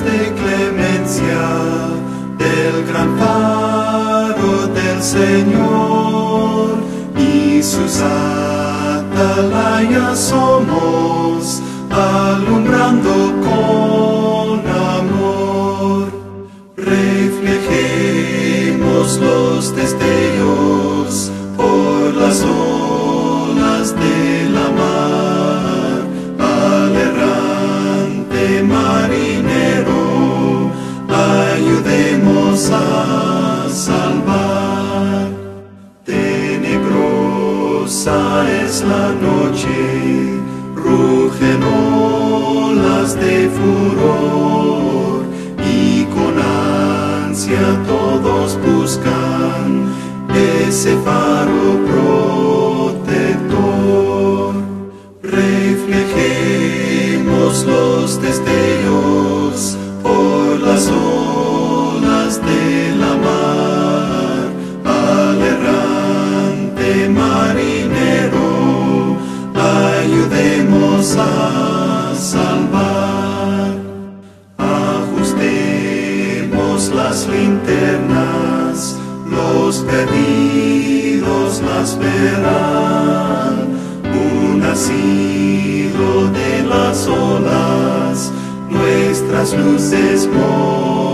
de clemencia, del gran faro del Señor, y sus atalayas somos, alumbrando con amor. Reflejemos los destellos por las olas de la mar, al errante marinero ayudemos a salvar. Tenebrosa es la noche, rugen olas de furor, y con ansia todos buscan ese faro protector. Reflejemos los destellos por las olas de la mar, al errante marinero ayudemos a salvar. Ajustemos las linternas, los perdidos las verán. Un asilo de las olas nuestras luces mostrarán.